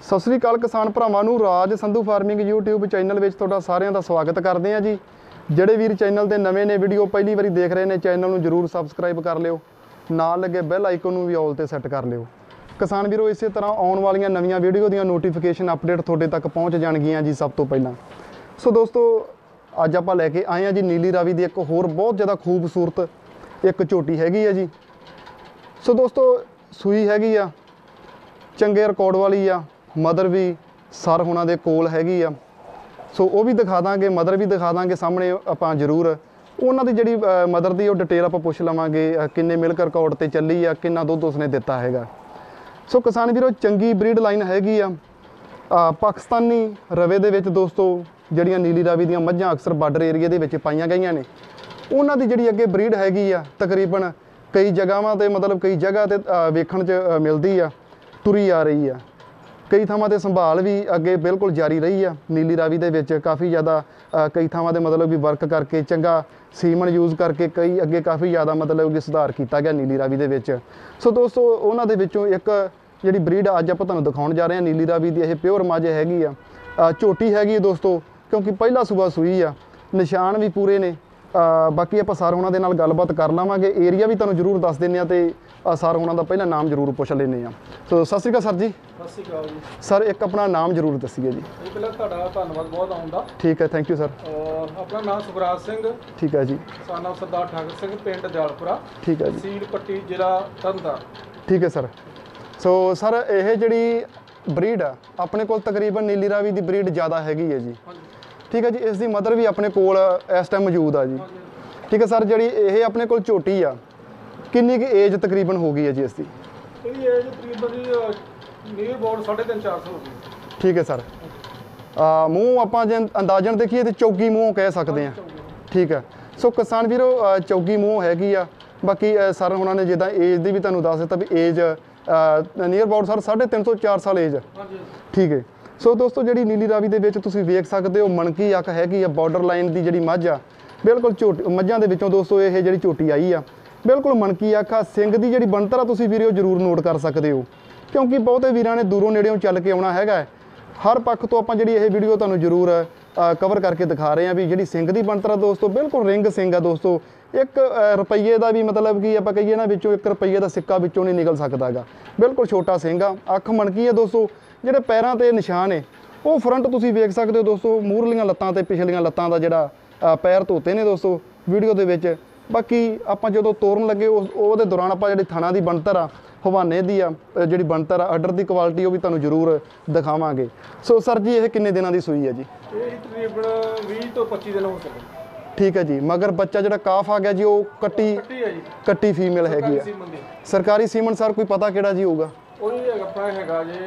ਸਤਿ ਸ੍ਰੀ ਅਕਾਲ ਕਿਸਾਨ ਭਰਾਵਾਂ ਨੂੰ Raj Sandhu farming YouTube channel ਵਿੱਚ ਤੁਹਾਡਾ ਸਾਰਿਆਂ ਦਾ ਸਵਾਗਤ ਕਰਦੇ ਹਾਂ ਜੀ। ਜਿਹੜੇ ਵੀਰ ਚੈਨਲ ਤੇ ਨਵੇਂ ਨੇ ਵੀਡੀਓ ਪਹਿਲੀ ਵਾਰੀ ਦੇਖ ਰਹੇ ਨੇ ਚੈਨਲ ਨੂੰ ਜਰੂਰ ਸਬਸਕ੍ਰਾਈਬ ਕਰ ਲਿਓ, ਨਾਲ ਲੱਗੇ ਬੈਲ ਆਈਕਨ ਨੂੰ ਵੀ ਆਲ ਤੇ ਸੈੱਟ ਕਰ ਲਿਓ। ਕਿਸਾਨ ਵੀਰੋ ਇਸੇ ਤਰ੍ਹਾਂ ਆਉਣ ਵਾਲੀਆਂ ਨਵੀਆਂ ਵੀਡੀਓ ਦੀਆਂ ਨੋਟੀਫਿਕੇਸ਼ਨ ਅਪਡੇਟ ਤੁਹਾਡੇ ਤੱਕ ਪਹੁੰਚ ਜਾਣਗੀਆਂ ਜੀ ਸਭ ਤੋਂ ਪਹਿਲਾਂ। ਸੋ ਦੋਸਤੋ ਅੱਜ ਆਪਾਂ ਲੈ ਕੇ ਆਏ ਹਾਂ ਜੀ ਨੀਲੀ ਰਾਵੀ ਦੀ ਇੱਕ ਹੋਰ ਬਹੁਤ ਜ਼ਿਆਦਾ ਖੂਬਸੂਰਤ ਇੱਕ ਝੋਟੀ ਹੈਗੀ ਹੈ ਜੀ। ਸੋ ਦੋਸਤੋ ਸੂਈ ਹੈਗੀ ਆ, ਚੰਗੇ ਰਿਕਾਰਡ ਵਾਲੀ ਆ, ਮਦਰ ਵੀ ਸਰ ਹੋਣਾ ਦੇ ਕੋਲ ਹੈਗੀ ਆ। ਸੋ ਉਹ ਵੀ ਦਿਖਾ ਦਾਂਗੇ, ਮਦਰ ਵੀ ਦਿਖਾ ਦਾਂਗੇ ਸਾਹਮਣੇ ਆਪਾਂ ਜ਼ਰੂਰ। ਉਹਨਾਂ ਦੀ ਜਿਹੜੀ ਮਦਰ ਦੀ ਉਹ ਡਿਟੇਲ ਆਪਾਂ ਪੁੱਛ ਲਵਾਂਗੇ, ਕਿੰਨੇ ਮਿਲਕ ਰਿਕਾਰਡ ਤੇ ਚੱਲੀ ਆ, ਕਿੰਨਾ ਦੁੱਧ ਉਸਨੇ ਦਿੱਤਾ ਹੈਗਾ। ਸੋ ਕਿਸਾਨ ਵੀਰੋ ਚੰਗੀ ਬਰੀਡ ਲਾਈਨ ਹੈਗੀ ਆ। ਪਾਕਿਸਤਾਨੀ ਰਵੇ ਦੇ ਵਿੱਚ ਦੋਸਤੋ ਜਿਹੜੀਆਂ ਨੀਲੀ ਰਾਵੀ ਦੀਆਂ ਮੱਝਾਂ ਅਕਸਰ ਬਾਰਡਰ ਏਰੀਆ ਦੇ ਵਿੱਚ ਪਾਈਆਂ ਗਈਆਂ ਨੇ, ਉਹਨਾਂ ਦੀ ਜਿਹੜੀ ਅੱਗੇ ਬਰੀਡ ਹੈਗੀ ਆ ਤਕਰੀਬਨ ਕਈ ਜਗ੍ਹਾਵਾਂ ਤੇ ਮਤਲਬ ਕਈ ਜਗ੍ਹਾ ਤੇ ਵੇਖਣ 'ਚ ਮਿਲਦੀ ਆ, ਤੁਰੀ ਆ ਰਹੀ ਆ। ਕਈ ਥਾਵਾਂ ਤੇ ਸੰਭਾਲ ਵੀ ਅੱਗੇ ਬਿਲਕੁਲ ਜਾਰੀ ਰਹੀ ਆ। ਨੀਲੀ ਰਾਵੀ ਦੇ ਵਿੱਚ ਕਾਫੀ ਜ਼ਿਆਦਾ ਕਈ ਥਾਵਾਂ ਤੇ ਮਤਲਬ ਵੀ ਵਰਕ ਕਰਕੇ ਚੰਗਾ ਸੀਮਨ ਯੂਜ਼ ਕਰਕੇ ਕਈ ਅੱਗੇ ਕਾਫੀ ਜ਼ਿਆਦਾ ਮਤਲਬ ਕਿ ਸੁਧਾਰ ਕੀਤਾ ਗਿਆ ਨੀਲੀ ਰਾਵੀ ਦੇ ਵਿੱਚ। ਸੋ ਦੋਸਤੋ ਉਹਨਾਂ ਦੇ ਵਿੱਚੋਂ ਇੱਕ ਜਿਹੜੀ ਬਰੀਡ ਅੱਜ ਆਪਾਂ ਤੁਹਾਨੂੰ ਦਿਖਾਉਣ ਜਾ ਰਹੇ ਹਾਂ ਨੀਲੀ ਰਾਵੀ ਦੀ, ਇਹ ਪਿਓਰ ਮੱਝ ਹੈਗੀ ਆ। ਝੋਟੀ ਹੈਗੀ ਦੋਸਤੋ, ਕਿਉਂਕਿ ਪਹਿਲਾ ਸੂਬਾ ਸੂਈ ਆ, ਨਿਸ਼ਾਨ ਵੀ ਪੂਰੇ ਨੇ। ਬਾਕੀ ਆਪਾਂ ਸਰ ਉਹਨਾਂ ਦੇ ਨਾਲ ਗੱਲਬਾਤ ਕਰ ਲਵਾਂਗੇ, ਏਰੀਆ ਵੀ ਤੁਹਾਨੂੰ ਜ਼ਰੂਰ ਦੱਸ ਦਿੰਦੇ ਹਾਂ ਤੇ ਸਰ ਉਹਨਾਂ ਦਾ ਪਹਿਲਾਂ ਨਾਮ ਜ਼ਰੂਰ ਪੁੱਛ ਲੈਂਦੇ ਹਾਂ। ਸੋ ਸਤਿ ਸ਼੍ਰੀ ਅਕਾਲ ਸਰ ਜੀ। ਸਤਿ ਸ਼੍ਰੀ ਅਕਾਲ ਜੀ ਸਰ, ਇੱਕ ਆਪਣਾ ਨਾਮ ਜ਼ਰੂਰ ਦੱਸੀਏ ਜੀ। ਪਹਿਲਾਂ ਤੁਹਾਡਾ ਧੰਨਵਾਦ ਬਹੁਤ ਆਉਂਦਾ। ਠੀਕ ਹੈ, ਥੈਂਕ ਯੂ ਸਰ। ਆਪਣਾ ਨਾਮ ਸੁਖਰਾਜ ਸਿੰਘ, ਠੀਕ ਹੈ ਜੀ। ਸਾਨਾ ਸਰਦਾਰ ਠਾਕਰ ਸਿੰਘ, ਪਿੰਡ ਦਿਆਲਪੁਰਾ, ਠੀਕ ਹੈ ਜੀ। ਤਹਿਸੀਲ ਪੱਟੀ, ਜ਼ਿਲ੍ਹਾ ਤਰਨਤਾਰਨ। ਠੀਕ ਹੈ ਸਰ। ਸੋ ਸਰ ਇਹ ਜਿਹੜੀ ਬਰੀਡ ਆ ਆਪਣੇ ਕੋਲ ਤਕਰੀਬਨ ਨੀਲੀ ਰਾਵੀ ਦੀ ਬਰੀਡ ਜ਼ਿਆਦਾ ਹੈਗੀ ਹੈ ਜੀ। ਠੀਕ ਹੈ ਜੀ। ਇਸ ਦੀ ਮਦਰ ਵੀ ਆਪਣੇ ਕੋਲ ਇਸ ਟਾਈਮ ਮੌਜੂਦ ਆ ਜੀ। ਠੀਕ ਹੈ ਸਰ। ਜਿਹੜੀ ਇਹ ਆਪਣੇ ਕੋਲ ਝੋਟੀ ਆ, ਕਿੰਨੀ ਕੁ ਏਜ ਤਕਰੀਬਨ ਹੋ ਗਈ ਹੈ ਜੀ ਇਸ ਦੀ? ਇਹਦੀ ਏਜ ਤਕਰੀਬਨ ਨੀਅਰ ਅਬਾਊਟ 3.5-4 ਸਾਲ ਹੋ ਗਈ। ਠੀਕ ਹੈ ਸਰ। ਮੂੰਹ ਆਪਾਂ ਜੇ ਅੰਦਾਜ਼ਨ ਦੇਖੀਏ ਤੇ ਚੌਗੀ ਮੂੰਹ ਕਹਿ ਸਕਦੇ ਹਾਂ। ਠੀਕ ਹੈ। ਸੋ ਕਿਸਾਨ ਵੀਰੋ ਚੌਗੀ ਮੂੰਹ ਹੈਗੀ ਆ। ਬਾਕੀ ਸਰ ਉਹਨਾਂ ਨੇ ਜਿੱਦਾਂ ਏਜ ਦੀ ਵੀ ਤੁਹਾਨੂੰ ਦੱਸ ਦਿੱਤਾ ਵੀ ਏਜ ਨੀਅਰ ਅਬਾਊਟ ਸਰ 3.5-4 ਸਾਲ ਏਜ। ਠੀਕ ਹੈ। ਸੋ ਦੋਸਤੋ ਜਿਹੜੀ ਨੀਲੀ ਰਾਵੀ ਦੇ ਵਿੱਚ ਤੁਸੀਂ ਵੇਖ ਸਕਦੇ ਹੋ ਮਣਕੀ ਅੱਖ ਹੈਗੀ ਆ, ਬਾਰਡਰ ਲਾਈਨ ਦੀ ਜਿਹੜੀ ਮੱਝ ਆ ਬਿਲਕੁਲ ਝੋਟੀ ਮੱਝਾਂ ਦੇ ਵਿੱਚੋਂ ਦੋਸਤੋ ਇਹ ਜਿਹੜੀ ਝੋਟੀ ਆਈ ਆ ਬਿਲਕੁਲ ਮਣਕੀ ਅੱਖ ਆ। ਸਿੰਘ ਦੀ ਜਿਹੜੀ ਬਣਤਰ ਆ ਤੁਸੀਂ ਵੀਰੋ ਜ਼ਰੂਰ ਨੋਟ ਕਰ ਸਕਦੇ ਹੋ, ਕਿਉਂਕਿ ਬਹੁਤੇ ਵੀਰਾਂ ਨੇ ਦੂਰੋਂ ਨੇੜਿਓਂ ਚੱਲ ਕੇ ਆਉਣਾ ਹੈਗਾ। ਹਰ ਪੱਖ ਤੋਂ ਆਪਾਂ ਜਿਹੜੀ ਇਹ ਵੀਡੀਓ ਤੁਹਾਨੂੰ ਜ਼ਰੂਰ ਕਵਰ ਕਰਕੇ ਦਿਖਾ ਰਹੇ ਹਾਂ ਵੀ ਜਿਹੜੀ ਸਿੰਘ ਦੀ ਬਣਤਰ ਆ ਦੋਸਤੋ ਬਿਲਕੁਲ ਰਿੰਗ ਸਿੰਘ ਆ ਦੋਸਤੋ। 1 ਰੁਪਈਏ ਦਾ ਵੀ ਮਤਲਬ ਕਿ ਆਪਾਂ ਕਹੀਏ ਨਾ ਵਿੱਚੋਂ 1 ਰੁਪਈਏ ਦਾ ਸਿੱਕਾ ਵਿੱਚੋਂ ਨਹੀਂ ਨਿਕਲ ਸਕਦਾ ਹੈਗਾ। ਬਿਲਕੁਲ ਛੋਟਾ ਸਿੰਘ ਆ, ਅੱਖ ਮਣਕੀ ਆ ਦੋਸਤੋ। ਜਿਹੜੇ ਪੈਰਾਂ ਤੇ ਨਿਸ਼ਾਨ ਨੇ ਉਹ ਫਰੰਟ ਤੁਸੀਂ ਵੇਖ ਸਕਦੇ ਹੋ ਦੋਸਤੋ, ਮੂਹਰਲੀਆਂ ਲੱਤਾਂ ਤੇ ਪਿਛਲੀਆਂ ਲੱਤਾਂ ਦਾ ਜਿਹੜਾ ਪੈਰ ਧੋਤੇ ਨੇ ਦੋਸਤੋ ਵੀਡੀਓ ਦੇ ਵਿੱਚ। ਬਾਕੀ ਆਪਾਂ ਜਦੋਂ ਤੋਰਨ ਲੱਗੇ ਉਹਦੇ ਦੌਰਾਨ ਆਪਾਂ ਜਿਹੜੀ ਥਣਾ ਦੀ ਬਣਤਰ ਆ, ਹਵਾਨੇ ਦੀ ਆ ਜਿਹੜੀ ਬਣਤਰ ਆ, ਆਰਡਰ ਦੀ ਕੁਆਲਿਟੀ ਉਹ ਵੀ ਤੁਹਾਨੂੰ ਜ਼ਰੂਰ ਦਿਖਾਵਾਂਗੇ। ਸੋ ਸਰ ਜੀ ਇਹ ਕਿੰਨੇ ਦਿਨਾਂ ਦੀ ਸੂਈ ਹੈ ਜੀ? ਇਹ ਤਕਰੀਬਨ 20 ਤੋਂ 25 ਦਿਨ ਹੋ ਸਕਦੇ। ਠੀਕ ਹੈ ਜੀ। ਮਗਰ ਬੱਚਾ ਜਿਹੜਾ ਕਾਫ ਆ ਗਿਆ ਜੀ ਉਹ ਕੱਟੀ ਫੀਮੇਲ ਹੈਗੀ ਆ। ਸਰਕਾਰੀ ਸੀਮਨ ਸਰ ਕੋਈ ਪਤਾ ਕਿਹੜਾ ਜੀ ਹੋਊਗਾ? ਉਹੀ ਆਪਣਾ ਹੈਗਾ ਜੇ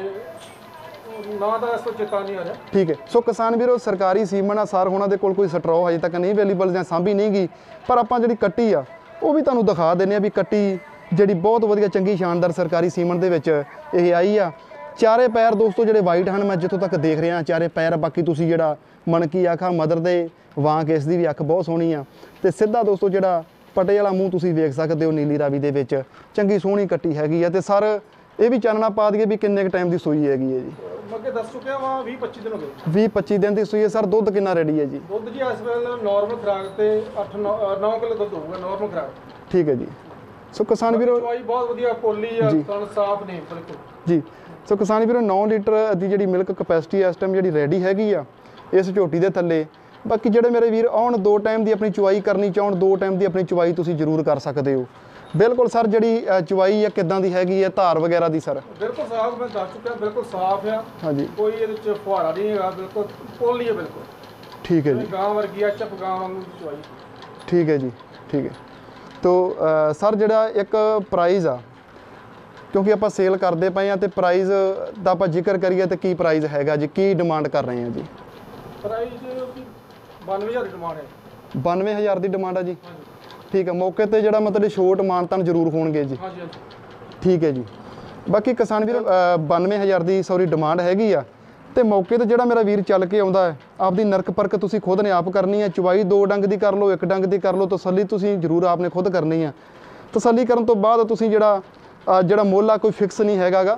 ਨਾ ਤਾਂ ਇਸ ਤੋਂ ਚੇਤਾ ਨਹੀਂ ਆ ਰਿਹਾ। ਠੀਕ ਹੈ। ਸੋ ਕਿਸਾਨ ਵੀਰੋ ਸਰਕਾਰੀ ਸੀਮਨ ਆ ਸਰ ਉਹਨਾਂ ਦੇ ਕੋਲ ਕੋਈ ਸਟਰੋ ਹਜੇ ਤੱਕ ਨਹੀਂ ਅਵੇਲੇਬਲ ਜਾਂ ਸਾਂਭੀ ਨਹੀਂ ਗਈ, ਪਰ ਆਪਾਂ ਜਿਹੜੀ ਕੱਟੀ ਆ ਉਹ ਵੀ ਤੁਹਾਨੂੰ ਦਿਖਾ ਦਿੰਦੇ ਆ ਵੀ ਕੱਟੀ ਜਿਹੜੀ ਬਹੁਤ ਵਧੀਆ ਚੰਗੀ ਸ਼ਾਨਦਾਰ ਸਰਕਾਰੀ ਸੀਮਨ ਦੇ ਵਿੱਚ ਇਹ ਆਈ ਆ। ਚਾਰੇ ਪੈਰ ਦੋਸਤੋ ਜਿਹੜੇ ਵਾਈਟ ਹਨ, ਮੈਂ ਜਿੱਥੋਂ ਤੱਕ ਦੇਖ ਰਿਹਾ ਚਾਰੇ ਪੈਰ। ਬਾਕੀ ਤੁਸੀਂ ਜਿਹੜਾ ਮਣਕੀ ਅੱਖ ਆ ਮਦਰ ਦੇ ਵਾਂਗ ਇਸ ਦੀ ਵੀ ਅੱਖ ਬਹੁਤ ਸੋਹਣੀ ਆ ਤੇ ਸਿੱਧਾ ਦੋਸਤੋ ਜਿਹੜਾ ਪਟੇ ਵਾਲਾ ਮੂੰਹ ਤੁਸੀਂ ਵੇਖ ਸਕਦੇ ਹੋ ਨੀਲੀ ਰਾਵੀ ਦੇ ਵਿੱਚ। ਚੰਗੀ ਸੋਹਣੀ ਕੱਟੀ ਹੈਗੀ ਆ। ਤੇ ਸਰ ਇਹ ਵੀ ਚਾਨਣਾ ਪਾ ਦਈਏ ਵੀ ਕਿੰਨੇ ਕੁ ਟਾਈਮ ਦੀ ਸੂਈ ਹੈਗੀ ਹੈ ਜੀ? ਅੱਗੇ ਦੱਸ ਚੁੱਕਿਆ ਵਾ 20-25 ਦਿਨ ਹੋ ਗਏ। 20-25 ਦਿਨ ਦੀ ਸੂਈ ਹੈ ਸਰ। ਦੁੱਧ ਕਿੰਨਾ ਰੈਡੀ ਹੈ ਜੀ? ਦੁੱਧ ਜੀ ਇਸ ਵੇਲੇ ਨਾਰਮਲ ਖੁਰਾਕ ਤੇ 8-9 ਕਿਲੋ ਦੁੱਧ ਹੋਊਗਾ ਨਾਰਮਲ ਖੁਰਾਕ। ਠੀਕ ਹੈ ਜੀ। ਸੋ ਕਿਸਾਨ ਵੀਰੋ ਚਵਾਈ ਬਹੁਤ ਵਧੀਆ ਪੋਲੀ ਆ, ਕਣ ਸਾਫ ਨੇ ਬਿਲਕੁਲ ਜੀ। ਸੋ ਕਿਸਾਨ ਵੀਰੋ 9 ਲੀਟਰ ਦੀ ਜਿਹੜੀ ਮਿਲਕ ਕਪੈਸਿਟੀ ਇਸ ਟਾਈਮ ਜਿਹੜੀ ਰੈਡੀ ਹੈਗੀ ਆ ਇਸ ਝੋਟੀ ਦੇ ਥੱਲੇ। ਬਾਕੀ ਜਿਹੜੇ ਮੇਰੇ ਵੀਰ ਆਉਣ 2 ਟਾਈਮ ਦੀ ਆਪਣੀ ਚਵਾਈ ਕਰਨੀ ਚਾਹਣ 2 ਟਾਈਮ ਦੀ ਆਪਣੀ ਚਵਾਈ ਤੁਸੀਂ ਜ਼ਰੂਰ ਕਰ ਸਕਦੇ ਹੋ। ਬਿਲਕੁਲ ਸਰ ਜਿਹੜੀ ਚਵਾਈ ਆ ਕਿੱਦਾਂ ਦੀ ਹੈਗੀ ਹੈ, ਧਾਰ ਵਗੈਰਾ ਦੀ ਸਰ? ਬਿਲਕੁਲ ਸਾਫ, ਮੈਂ ਦੱਸ ਚੁੱਕਿਆ ਬਿਲਕੁਲ ਸਾਫ ਆ। ਹਾਂਜੀ। ਕੋਈ ਇਹਦੇ ਵਿੱਚ ਫੁਹਾਰਾ ਨਹੀਂ ਹੈਗਾ, ਬਿਲਕੁਲ ਪੋਲੀ ਹੈ ਬਿਲਕੁਲ। ਠੀਕ ਹੈ ਜੀ। ਗਾਂ ਵਰਗੀ ਆ, ਚੱਪ ਗਾਂ ਵਾਂਗੂ ਚਵਾਈ। ਠੀਕ ਹੈ ਜੀ। ਠੀਕ ਹੈ। ਤੋ ਸਰ ਜਿਹੜਾ ਇੱਕ ਪ੍ਰਾਈਜ਼ ਆ, ਕਿਉਂਕਿ ਆਪਾਂ ਸੇਲ ਕਰਦੇ ਪਏ ਆ ਤੇ ਪ੍ਰਾਈਜ਼ ਦਾ ਆਪਾਂ ਜ਼ਿਕਰ ਕਰੀਏ ਤੇ ਕੀ ਪ੍ਰਾਈਜ਼ ਹੈਗਾ ਜੀ, ਕੀ ਡਿਮਾਂਡ ਕਰ ਰਹੇ ਆ ਜੀ? ਪ੍ਰਾਈਜ਼ 92,000 ਦੀ ਡਿਮਾਂਡ ਹੈ। 92,000 ਦੀ ਡਿਮਾਂਡ ਆ ਜੀ। ਠੀਕ ਹੈ। ਮੌਕੇ ਤੇ ਜਿਹੜਾ ਮਤਲਬ ਛੋਟ ਮਾਨਤਾਨ ਜ਼ਰੂਰ ਹੋਣਗੇ ਜੀ। ਠੀਕ ਹੈ ਜੀ। ਬਾਕੀ ਕਿਸਾਨ ਵੀਰ 92,000 ਦੀ ਡਿਮਾਂਡ ਹੈਗੀ ਆ ਤੇ ਮੌਕੇ ਤੇ ਜਿਹੜਾ ਮੇਰਾ ਵੀਰ ਚੱਲ ਕੇ ਆਉਂਦਾ ਹੈ ਆਪਦੀ ਨਰਕ ਪਰਕ ਤੁਸੀਂ ਖੁਦ ਨੇ ਆਪ ਕਰਨੀ ਹੈ। ਚਵਾਈ 2 ਡੰਗ ਦੀ ਕਰ ਲਓ, 1 ਡੰਗ ਦੀ ਕਰ ਲਓ, ਤਸੱਲੀ ਤੁਸੀਂ ਜ਼ਰੂਰ ਆਪਨੇ ਖੁਦ ਕਰਨੀ ਆ। ਤਸੱਲੀ ਕਰਨ ਤੋਂ ਬਾਅਦ ਤੁਸੀਂ ਜਿਹੜਾ ਮੁੱਲ ਆ ਕੋਈ ਫਿਕਸ ਨਹੀਂ ਹੈਗਾ ਗਾ।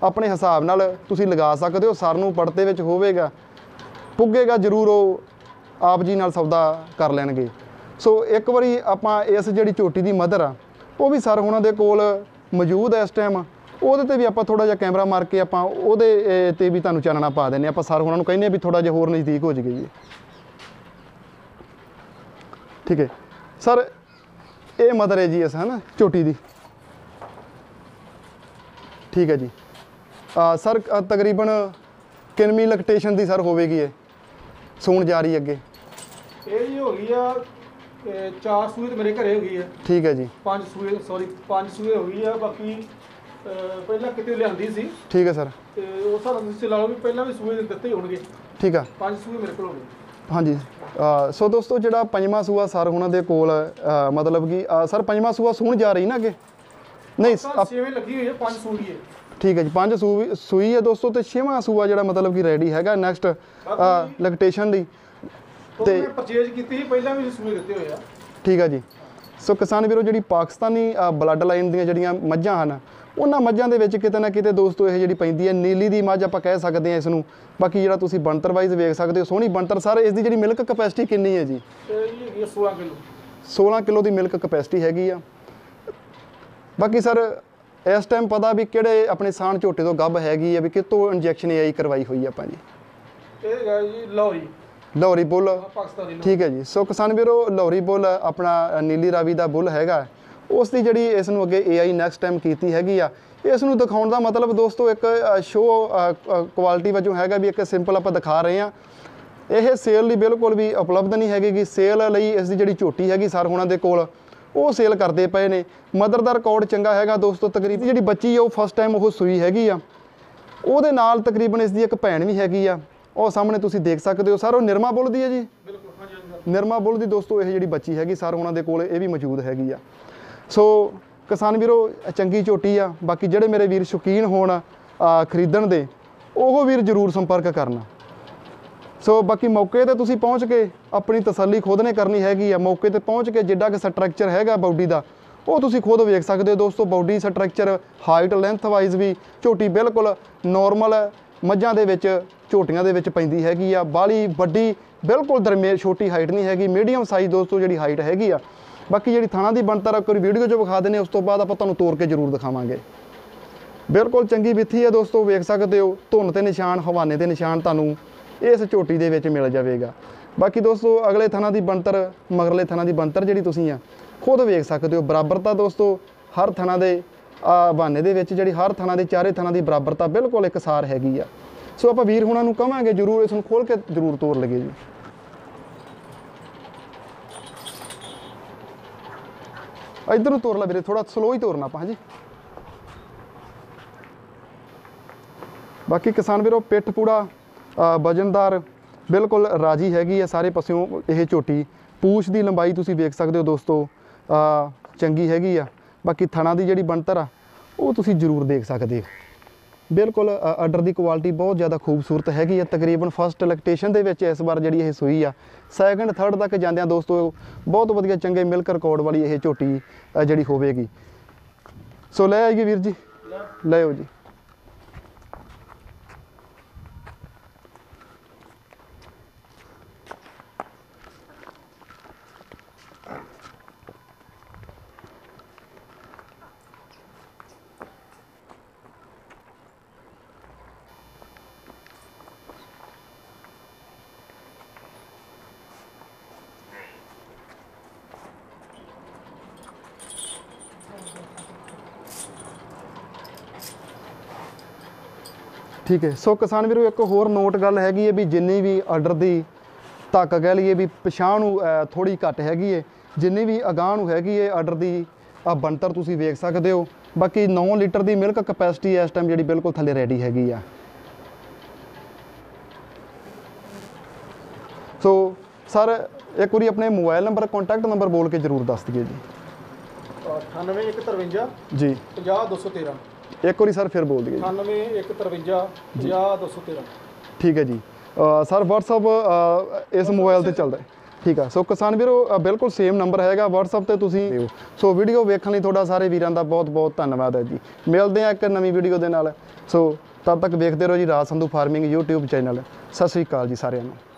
ਆਪਣੇ ਹਿਸਾਬ ਨਾਲ ਤੁਸੀਂ ਲਗਾ ਸਕਦੇ ਹੋ। ਸਰ ਨੂੰ ਪੜਤੇ ਵਿੱਚ ਹੋਵੇਗਾ, ਪੁੱਗੇਗਾ ਜ਼ਰੂਰ, ਉਹ ਆਪ ਜੀ ਨਾਲ ਸੌਦਾ ਕਰ ਲੈਣਗੇ। ਸੋ ਇੱਕ ਵਾਰੀ ਆਪਾਂ ਇਸ ਜਿਹੜੀ ਝੋਟੀ ਦੀ ਮਦਰ ਆ ਉਹ ਵੀ ਸਰ ਉਹਨਾਂ ਦੇ ਕੋਲ ਮੌਜੂਦ ਹੈ ਇਸ ਟਾਈਮ, ਉਹਦੇ ਤੇ ਵੀ ਆਪਾਂ ਥੋੜਾ ਜਿਹਾ ਕੈਮਰਾ ਮਾਰ ਕੇ ਆਪਾਂ ਉਹਦੇ ਤੇ ਵੀ ਤੁਹਾਨੂੰ ਚਾਨਣਾ ਪਾ ਦਿੰਦੇ ਆਪਾਂ। ਸਰ ਉਹਨਾਂ ਨੂੰ ਕਹਿੰਦੇ ਆ ਵੀ ਥੋੜਾ ਜਿਹਾ ਹੋਰ ਨਜ਼ਦੀਕ ਹੋ ਜਾਈਏ। ਠੀਕ ਹੈ ਸਰ, ਇਹ ਮਦਰ ਹੈ ਜੀ ਇਸ ਹੈ ਨਾ ਝੋਟੀ ਦੀ। ਠੀਕ ਹੈ ਜੀ ਸਰ, ਤਕਰੀਬਨ ਕਿੰਨਵੀਂ ਲੈਕਟੇਸ਼ਨ ਦੀ ਸਰ ਹੋਵੇਗੀ ਇਹ ਸੂਣ ਜਾ ਰਹੀ ਅੱਗੇ? ਇਹ ਜੀ ਹੋ ਗਈ ਆ 4 ਸੂਏ ਤੇ ਮੇਰੇ ਘਰੇ ਹੋ ਗਈ ਹੈ। ਠੀਕ ਹੈ ਜੀ। 5 ਸੂਏ ਹੋ ਗਈ ਆ। ਬਾਕੀ ਪਹਿਲਾਂ ਕਿਤੇ ਲਿਆਂਦੀ ਸੀ। ਠੀਕ ਹੈ ਸਰ। ਤੇ ਉਹ ਸਾਰਾ ਤੁਸੀਂ ਲਾ ਲਓ ਵੀ ਪਹਿਲਾਂ ਵੀ ਸੂਏ ਦਿੱਤੇ ਹੀ ਹੋਣਗੇ। ਠੀਕ ਆ। 5 ਸੂਏ ਮੇਰੇ ਕੋਲ ਹੋ ਗਏ। ਹਾਂਜੀ ਸੋ ਦੋਸਤੋ ਜਿਹੜਾ ਪੰਜਵਾਂ ਸੂਆ ਸਰ ਉਹਨਾਂ ਦੇ ਕੋਲ ਮਤਲਬ ਕਿ ਸਰ ਪੰਜਵਾਂ ਸੂਆ ਸੂਣ ਜਾ ਰਹੀ ਨਾ ਅੱਗੇ? ਨਹੀਂ, 6ਵੇਂ ਲੱਗੀ ਹੋਈ ਹੈ, 5 ਸੂਈ ਹੈ। ਠੀਕ ਹੈ ਜੀ, 5 ਸੂਈ ਹੈ ਦੋਸਤੋ, ਤੇ 6ਵਾਂ ਸੂਆ ਜਿਹੜਾ ਮਤਲਬ ਕਿ ਰੈਡੀ ਹੈਗਾ ਨੈਕਸਟ ਲੈਕਟੇਸ਼ਨ ਲਈ। ਤੇ ਮੈਂ ਪਰਚੇਜ ਕੀਤੀ ਸੀ, ਪਹਿਲਾਂ ਵੀ ਸੂਏ ਦਿੱਤੇ ਹੋਏ ਆ। ਠੀਕ ਹੈ ਜੀ। ਸੋ ਕਿਸਾਨ ਵੀਰੋ, ਜਿਹੜੀ ਪਾਕਿਸਤਾਨੀ ਬਲੱਡ ਲਾਈਨ ਦੀਆਂ ਜਿਹੜੀਆਂ ਮੱਝਾਂ ਹਨ, ਉਹਨਾਂ ਮੱਝਾਂ ਦੇ ਵਿੱਚ ਕਿਤੇ ਨਾ ਕਿਤੇ ਦੋਸਤੋ ਇਹ ਜਿਹੜੀ ਪੈਂਦੀ ਹੈ ਨੀਲੀ ਦੀ ਮੱਝ ਆਪਾਂ ਕਹਿ ਸਕਦੇ ਹਾਂ ਇਸ ਨੂੰ। ਬਾਕੀ ਜਿਹੜਾ ਤੁਸੀਂ ਬਣਤਰ ਵਾਈਜ਼ ਵੇਖ ਸਕਦੇ ਹੋ, ਸੋਹਣੀ ਬਣਤਰ। ਸਰ ਇਸ ਦੀ ਜਿਹੜੀ ਮਿਲਕ ਕਪੈਸਿਟੀ ਕਿੰਨੀ ਹੈ ਜੀ? ਇਹ 16 ਕਿਲੋ। 16 ਕਿਲੋ ਦੀ ਮਿਲਕ ਕਪੈਸਿਟੀ ਹੈਗੀ ਆ। ਬਾਕੀ ਸਰ ਇਸ ਟਾਈਮ ਪਤਾ ਵੀ ਕਿਹੜੇ ਆਪਣੇ ਸਾਣ ਝੋਟੇ ਤੋਂ ਗੱਭ ਹੈਗੀ ਆ, ਵੀ ਕਿਤੋਂ ਇੰਜੈਕਸ਼ਨ AI ਕਰਵਾਈ ਹੋਈ ਆਪਾਂ ਜੀ? ਇਹ ਹੈਗਾ ਜੀ ਲਾਹੌਰੀ ਬੁੱਲ। ਪਾਕਿਸਤਾਨੀ। ਠੀਕ ਹੈ ਜੀ। ਸੋ ਕਿਸਾਨ ਵੀਰੋ, ਲਾਹੌਰੀ ਬੁੱਲ ਆਪਣਾ ਨੀਲੀ ਰਾਵੀ ਦਾ ਬੁੱਲ ਹੈਗਾ, ਉਸ ਦੀ ਜਿਹੜੀ ਇਸ ਨੂੰ ਅੱਗੇ AI ਨੈਕਸਟ ਟਾਈਮ ਕੀਤੀ ਹੈਗੀ ਆ। ਇਸ ਨੂੰ ਦਿਖਾਉਣ ਦਾ ਮਤਲਬ ਦੋਸਤੋ ਇੱਕ ਸ਼ੋਅ ਕੁਆਲਿਟੀ ਵਜੋਂ ਹੈਗਾ, ਵੀ ਇੱਕ ਸਿੰਪਲ ਆਪਾਂ ਦਿਖਾ ਰਹੇ ਹਾਂ। ਇਹ ਸੇਲ ਲਈ ਬਿਲਕੁਲ ਵੀ ਉਪਲਬਧ ਨਹੀਂ ਹੈਗੀ। ਸੇਲ ਲਈ ਇਸ ਦੀ ਜਿਹੜੀ ਝੋਟੀ ਹੈਗੀ ਸਰ ਉਹਨਾਂ ਦੇ ਕੋਲ ਉਹ ਸੇਲ ਕਰਦੇ ਪਏ ਨੇ। ਮਦਰ ਦਾ ਰਿਕਾਰਡ ਚੰਗਾ ਹੈਗਾ ਦੋਸਤੋ। ਤਕਰੀਬਨ ਜਿਹੜੀ ਬੱਚੀ ਆ ਉਹ ਫਸਟ ਟਾਈਮ ਉਹ ਸੂਈ ਹੈਗੀ ਆ। ਉਹਦੇ ਨਾਲ ਤਕਰੀਬਨ ਇਸ ਦੀ ਇੱਕ ਭੈਣ ਵੀ ਹੈਗੀ ਆ, ਉਹ ਸਾਹਮਣੇ ਤੁਸੀਂ ਦੇਖ ਸਕਦੇ ਹੋ ਸਰ। ਉਹ ਨਿਰਮਾ ਬੁੱਲ ਦੀ ਹੈ ਜੀ? ਬਿਲਕੁਲ, ਹਾਂਜੀ। ਨਿਰਮਾ ਬੁੱਲ ਦੀ ਦੋਸਤੋ ਇਹ ਜਿਹੜੀ ਬੱਚੀ ਹੈਗੀ ਸਰ ਉਹਨਾਂ ਦੇ ਕੋਲ ਇਹ ਵੀ ਮੌਜੂਦ ਹੈਗੀ ਆ। ਸੋ ਕਿਸਾਨ ਵੀਰੋ, ਚੰਗੀ ਝੋਟੀ ਆ। ਬਾਕੀ ਜਿਹੜੇ ਮੇਰੇ ਵੀਰ ਸ਼ੌਕੀਨ ਹੋਣ ਖਰੀਦਣ ਦੇ, ਉਹ ਵੀਰ ਜ਼ਰੂਰ ਸੰਪਰਕ ਕਰਨਾ। ਸੋ ਬਾਕੀ ਮੌਕੇ ਤੇ ਤੁਸੀਂ ਪਹੁੰਚ ਕੇ ਆਪਣੀ ਤਸੱਲੀ ਖੁਦ ਨੇ ਕਰਨੀ ਹੈਗੀ ਆ। ਮੌਕੇ ਤੇ ਪਹੁੰਚ ਕੇ ਜਿੱਡਾ ਕਿ ਸਟਰਕਚਰ ਹੈਗਾ ਬਾਡੀ ਦਾ ਉਹ ਤੁਸੀਂ ਖੁਦ ਵੇਖ ਸਕਦੇ ਹੋ ਦੋਸਤੋ। Body structure, height, length wise ਵੀ ਝੋਟੀ ਬਿਲਕੁਲ ਨੋਰਮਲ ਮੱਝਾਂ ਦੇ ਵਿੱਚ, ਝੋਟੀਆਂ ਦੇ ਵਿੱਚ ਪੈਂਦੀ ਹੈਗੀ ਆ। ਬਾਹਲੀ ਵੱਡੀ ਬਿਲਕੁਲ ਦਰਮਿਆਨ ਛੋਟੀ ਹਾਈਟ ਨਹੀਂ ਹੈਗੀ, ਮੀਡੀਅਮ ਸਾਈਜ਼ ਦੋਸਤੋ ਜਿਹੜੀ ਹਾਈਟ ਹੈਗੀ ਆ। ਬਾਕੀ ਜਿਹੜੀ ਥਾਣਾ ਦੀ ਬਣਤਰ ਇੱਕ ਵਾਰੀ ਵੀਡੀਓ 'ਚ ਵਿਖਾ ਦਿੰਦੇ, ਉਸ ਤੋਂ ਬਾਅਦ ਆਪਾਂ ਤੁਹਾਨੂੰ ਤੋੜ ਕੇ ਜ਼ਰੂਰ ਦਿਖਾਵਾਂਗੇ। ਬਿਲਕੁਲ ਚੰਗੀ ਵਿੱਥੀ ਹੈ ਦੋਸਤੋ, ਵੇਖ ਸਕਦੇ ਹੋ। ਧੁੰਨ ਤੇ ਨਿਸ਼ਾਨ, ਹਵਾਨੇ ਦੇ ਨਿਸ਼ਾਨ ਤੁਹਾਨੂੰ ਇਸ ਝੋਟੀ ਦੇ ਵਿੱਚ ਮਿਲ ਜਾਵੇਗਾ। ਬਾਕੀ ਦੋਸਤੋ ਅਗਲੇ ਥਾਣਾ ਦੀ ਬਣਤਰ, ਮਗਰਲੇ ਥਾਣਾ ਦੀ ਬਣਤਰ ਜਿਹੜੀ ਤੁਸੀਂ ਖੁਦ ਵੇਖ ਸਕਦੇ ਹੋ। ਬਰਾਬਰਤਾ ਦੋਸਤੋ ਹਰ ਥਾਣਾ ਦੇ ਬਹਾਨੇ ਦੇ ਵਿੱਚ, ਜਿਹੜੀ ਹਰ ਥਾਣਾ ਦੇ ਚਾਰੇ ਥਾਣਾ ਦੀ ਬਰਾਬਰਤਾ ਬਿਲਕੁਲ ਇਕਸਾਰ ਹੈਗੀ ਆ। ਸੋ ਆਪਾਂ ਵੀਰ ਹੁਣਾਂ ਨੂੰ ਕਹਾਂਗੇ ਜ਼ਰੂਰ ਇਸ ਨੂੰ ਖੋਲ ਕੇ ਜ਼ਰੂਰ ਤੋੜ ਲਈਏ ਜੀ। ਇੱਧਰ ਨੂੰ ਤੋਰ ਲਾ ਵੀਰੇ, ਥੋੜਾ ਸਲੋ ਹੀ ਤੋਰਨਾ ਆਪਾਂ ਜੀ। ਬਾਕੀ ਕਿਸਾਨ ਵੀਰੋ, ਪਿੱਠ ਪੂੜਾ ਵਜਨਦਾਰ ਬਿਲਕੁਲ ਰਾਜੀ ਹੈਗੀ ਆ ਸਾਰੇ ਪਾਸਿਓਂ ਇਹ ਝੋਟੀ। ਪੂਛ ਦੀ ਲੰਬਾਈ ਤੁਸੀਂ ਵੇਖ ਸਕਦੇ ਹੋ ਦੋਸਤੋ, ਚੰਗੀ ਹੈਗੀ ਆ। ਬਾਕੀ ਥਣਾ ਦੀ ਜਿਹੜੀ ਬਣਤਰ ਆ ਉਹ ਤੁਸੀਂ ਜ਼ਰੂਰ ਦੇਖ ਸਕਦੇ ਹੋ। ਬਿਲਕੁਲ ਆਰਡਰ ਦੀ ਕੁਆਲਿਟੀ ਬਹੁਤ ਜ਼ਿਆਦਾ ਖੂਬਸੂਰਤ ਹੈਗੀ ਆ। ਤਕਰੀਬਨ ਫਸਟ ਲੈਕਟੇਸ਼ਨ ਦੇ ਵਿੱਚ ਇਸ ਵਾਰ ਜਿਹੜੀ ਇਹ ਸੂਈ ਆ, ਸੈਕਿੰਡ ਥਰਡ ਤੱਕ ਜਾਂਦਿਆਂ ਦੋਸਤੋ ਬਹੁਤ ਵਧੀਆ ਚੰਗੇ ਮਿਲਕ ਰਿਕਾਰਡ ਵਾਲੀ ਇਹ ਝੋਟੀ ਜਿਹੜੀ ਹੋਵੇਗੀ। ਸੋ ਲੈ ਆਈਏ ਵੀਰ ਜੀ, ਲੈ ਆਓ ਜੀ। ਠੀਕ ਹੈ। ਸੋ ਕਿਸਾਨ ਵੀਰੋ, ਇੱਕ ਹੋਰ ਨੋਟ ਗੱਲ ਹੈਗੀ ਹੈ ਵੀ ਜਿੰਨੀ ਵੀ ਆਰਡਰ ਦੀ ਧੱਕ ਕਹਿ ਲਈਏ ਵੀ ਪਛਾਣ ਨੂੰ ਥੋੜੀ ਘੱਟ ਹੈਗੀ ਹੈ, ਜਿੰਨੀ ਵੀ ਅਗਾਂਹ ਨੂੰ ਹੈਗੀ ਹੈ ਆਰਡਰ ਦੀ ਬਣਤਰ ਤੁਸੀਂ ਵੇਖ ਸਕਦੇ ਹੋ। ਬਾਕੀ 9 ਲੀਟਰ ਦੀ ਮਿਲਕ ਕਪੈਸਿਟੀ ਇਸ ਟਾਈਮ ਜਿਹੜੀ ਬਿਲਕੁਲ ਥੱਲੇ ਰੈਡੀ ਹੈਗੀ ਆ। ਸੋ ਸਰ ਇੱਕ ਵਾਰੀ ਆਪਣੇ ਮੋਬਾਈਲ ਨੰਬਰ, ਕੰਟੈਕਟ ਨੰਬਰ ਬੋਲ ਕੇ ਜ਼ਰੂਰ ਦੱਸ ਦਈਏ ਜੀ। 98 ਜੀ 50 213। ਇੱਕ ਵਾਰੀ ਸਰ ਫਿਰ ਬੋਲ ਦਈਏ। 98 153 50 213। ਠੀਕ ਹੈ ਜੀ। ਸਰ WhatsApp ਇਸ ਮੋਬਾਈਲ ਤੇ ਚੱਲਦਾ ਹੈ? ਠੀਕ ਆ। ਸੋ ਕਿਸਾਨ ਵੀਰੋ ਬਿਲਕੁਲ ਸੇਮ ਨੰਬਰ ਹੈਗਾ WhatsApp ਤੇ ਤੁਸੀਂ। ਸੋ ਵੀਡੀਓ ਵੇਖਣ ਲਈ ਤੁਹਾਡਾ ਸਾਰੇ ਵੀਰਾਂ ਦਾ ਬਹੁਤ ਬਹੁਤ ਧੰਨਵਾਦ ਹੈ ਜੀ। ਮਿਲਦੇ ਆ ਇੱਕ ਨਵੀਂ ਵੀਡੀਓ ਦੇ ਨਾਲ। ਸੋ ਤਦ ਤੱਕ ਵੇਖਦੇ ਰਹੋ ਜੀ Raj Sandhu farming YouTube channel. ਸਤਿ ਸ਼੍ਰੀ ਅਕਾਲ ਜੀ ਸਾਰਿਆਂ ਨੂੰ।